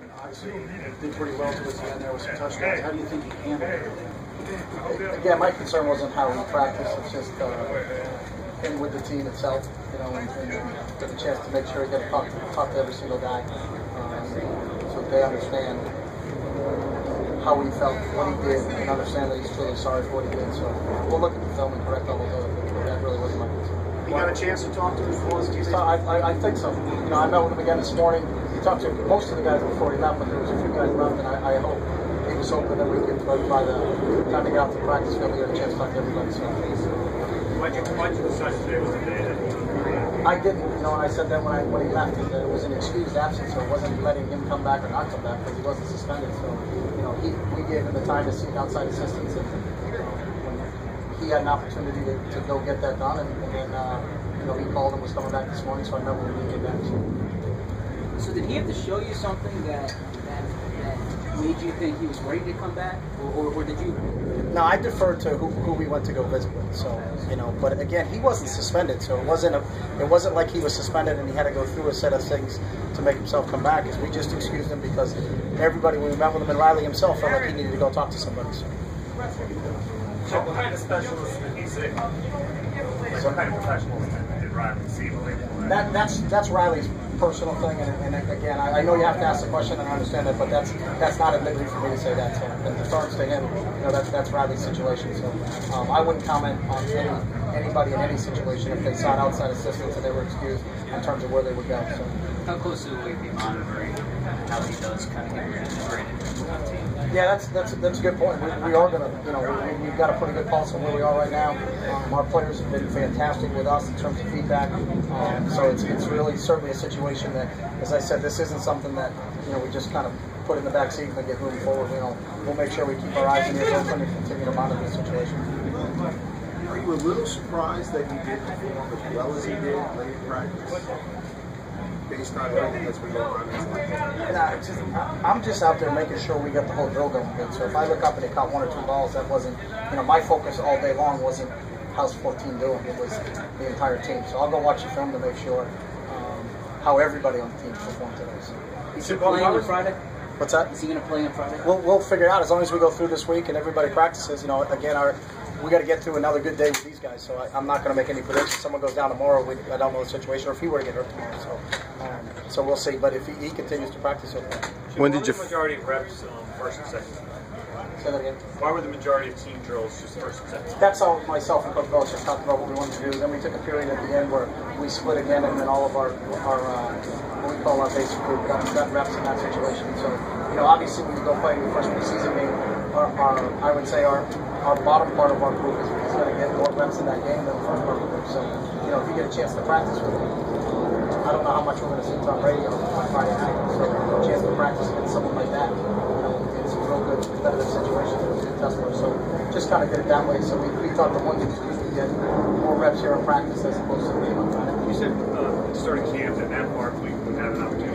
obviously did pretty well towards the end there with some touchdowns. How do you think he handled it? Again, my concern wasn't how he practiced. It's just him with the team itself, and get a chance to make sure he got to talk to every single guy, so they understand how he felt, what he did, and understand that he's truly sorry for what he did. So we'll look at the film and correct all of those, but that really wasn't my concern. You got a chance to talk to him before? I think so. I met with him again this morning. He talked to most of the guys before he left, but there was a few guys left, and I hope he was hoping that we could, by the time to get out to the practice field, we had a chance to talk to everybody. So. Why'd you decide today was the day that I didn't, and I said that when he left, that it was an excused absence, so it wasn't letting him come back or not come back because he wasn't suspended. So, we gave him the time to seek outside assistance, and he had an opportunity to go get that done, and then he called and was coming back this morning, so I met with him when he came back. So did he have to show you something that made you think he was ready to come back, or did you? No, I deferred to who we went to go visit with. So but again, he wasn't suspended, so it wasn't like he was suspended and he had to go through a set of things to make himself come back. Because we just excused him because everybody, when we met with him, and Riley himself felt like he needed to go talk to somebody. So. What kind of specialists did he say? What kind of professionals did Riley see? That's Riley's personal thing, and again, I know you have to ask the question, and I understand that, but that's not at liberty for me to say that. So, in regards to him, that's Riley's situation. So, I wouldn't comment on anybody in any situation if they sought outside assistance and they were excused in terms of where they would go. So, how closely will we be monitoring how he does kind of get integrated into the team? Yeah, that's a good point. We are going to, we've got a pretty good pulse on where we are right now. Our players have been fantastic with us in terms of feedback. So it's really certainly a situation that, as I said, this isn't something that we just kind of put in the back seat and get moving forward. We'll make sure we keep our eyes and ears open and continue to monitor the situation. Are you a little surprised that he did perform as well as he did late in practice? Based on everything that's been going on? I'm just out there making sure we got the whole drill going good. So if I look up and they caught 1 or 2 balls, that wasn't, my focus all day long wasn't how's 14 doing. It was the entire team. So I'll go watch the film to make sure how everybody on the team performed today. So. Is he playing on Friday? What's that? Is he going to play on Friday? We'll figure it out as long as we go through this week and everybody practices. Again, we got to get through another good day with these guys. So I'm not going to make any predictions. If someone goes down tomorrow, I don't know the situation, or if he were to get hurt tomorrow. So we'll see. But if he continues to practice, he'll play. When did you? The majority of reps first and second? Say that again. Why were the majority of team drills just first and second? That's how myself and Coach Belichick talked about what we wanted to do. Then we took a period at the end where we split again, and then all of our what we call our basic group got reps in that situation. So obviously when you go play your first preseason game, I would say our bottom part of our group is going to get more reps in that game than the first part of the group. So if you get a chance to practice with them, I don't know how much we're going to see on radio on Friday night. So a chance to practice against someone like that, it's a real good competitive situation for the test for. So just kind of did it that way. So we thought the one excuse we get more reps here in practice as opposed to the game on Friday. You said starting camp that Matt Barkley would have an opportunity